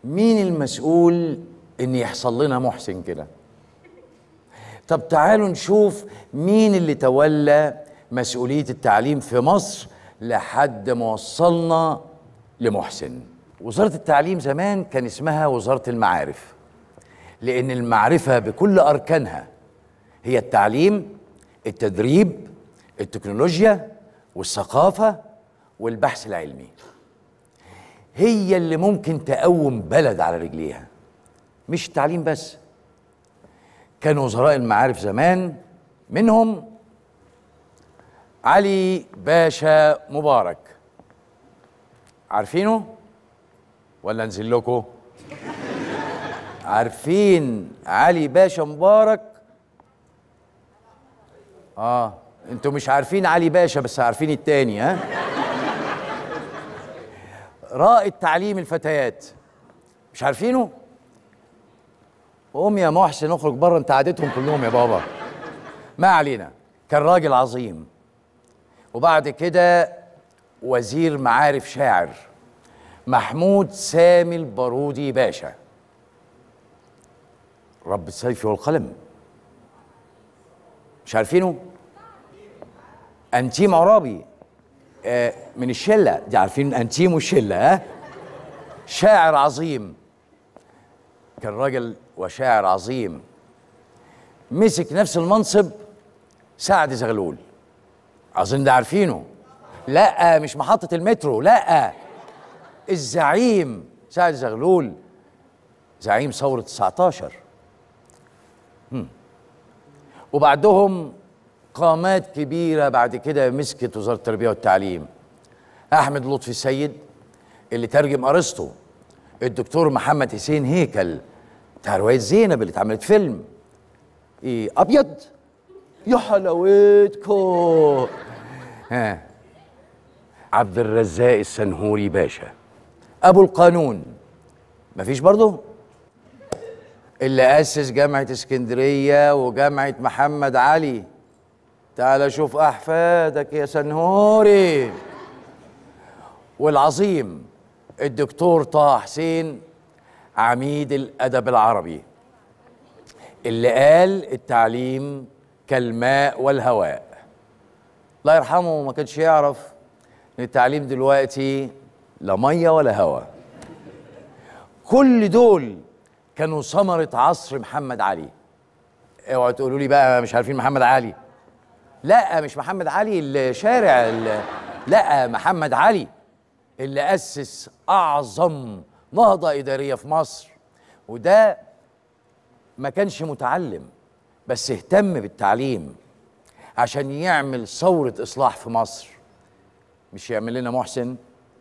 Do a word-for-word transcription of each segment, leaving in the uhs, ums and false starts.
مين المسؤول ان يحصل لنا محسن كده؟ طب تعالوا نشوف مين اللي تولى مسؤولية التعليم في مصر لحد ما وصلنا لمحسن. وزارة التعليم زمان كان اسمها وزارة المعارف، لأن المعرفة بكل أركانها هي التعليم، التدريب، التكنولوجيا، والثقافة، والبحث العلمي. هي اللي ممكن تقوم بلد على رجليها، مش التعليم بس. كان وزراء المعارف زمان منهم علي باشا مبارك، عارفينه ولا انزل لكم؟ عارفين علي باشا مبارك؟ اه انتوا مش عارفين علي باشا بس عارفين التاني. ها رائد تعليم الفتيات، مش عارفينه؟ قوم يا محسن اخرج بره، انت عادتهم كلهم يا بابا. ما علينا، كان راجل عظيم. وبعد كده وزير معارف شاعر محمود سامي البارودي باشا، رب السيف والقلم، مش عارفينه؟ انتيم عرابي آه من الشله دي، عارفين انتيم والشله؟ ها شاعر عظيم، كان راجل وشاعر عظيم. مسك نفس المنصب سعد زغلول، اظن ده عارفينه. لا مش محطة المترو، لا، الزعيم سعد زغلول، زعيم ثورة تسعتاشر. هم. وبعدهم قامات كبيرة بعد كده مسكت وزارة التربية والتعليم. أحمد لطفي السيد اللي ترجم أرسطو، الدكتور محمد حسين هيكل بتاع رواية زينب اللي اتعملت فيلم. ايه ابيض يا حلاوتكو. ها عبد الرزاق السنهوري باشا، ابو القانون، مفيش برضه؟ اللي اسس جامعة اسكندرية وجامعة محمد علي. تعال شوف احفادك يا سنهوري. والعظيم الدكتور طه حسين عميد الادب العربي، اللي قال التعليم كالماء والهواء. الله يرحمه ما كانش يعرف ان التعليم دلوقتي لا ميه ولا هوا. كل دول كانوا ثمرة عصر محمد علي. اوعوا تقولوا لي بقى مش عارفين محمد علي. لا مش محمد علي الشارع، اللي لا محمد علي اللي أسس أعظم نهضة إدارية في مصر. وده ما كانش متعلم بس اهتم بالتعليم عشان يعمل ثورة إصلاح في مصر، مش يعمل لنا محسن.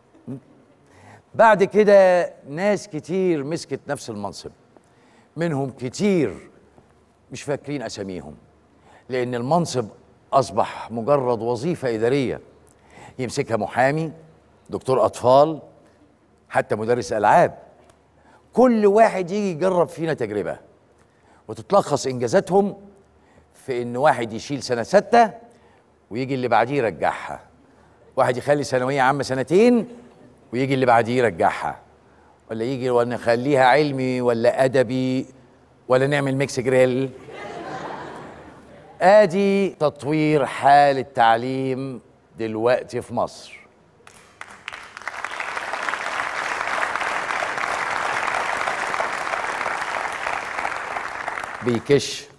بعد كده ناس كتير مسكت نفس المنصب، منهم كتير مش فاكرين أساميهم، لأن المنصب أصبح مجرد وظيفة إدارية يمسكها محامي، دكتور أطفال، حتى مدرس ألعاب. كل واحد يجي يجرب فينا تجربة وتتلخص إنجازاتهم في إن واحد يشيل سنة ستة ويجي اللي بعديه يرجعها، واحد يخلي ثانوية عامة سنتين ويجي اللي بعديه يرجعها، ولا يجي ولا نخليها علمي ولا أدبي ولا نعمل ميكس جريل. آدي تطوير حال التعليم دلوقتي في مصر. بيكش